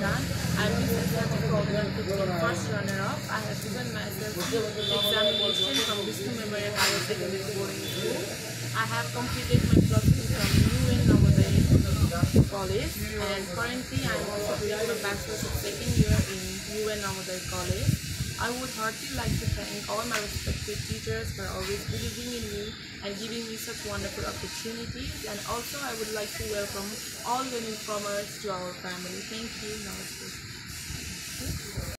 done. I'm recently program first runner-up. I have given myself examination from Vishnu Memorial Higher Secondary Boarding School. I have completed my plus 2 from UN Navodaya College, and currently I am also doing my bachelor's of second year in UN Navodaya College. I would heartily like to thank all my respected teachers for always believing in me and giving me such wonderful opportunities, and also I would like to welcome all the newcomers to our family. Thank you. Namaste.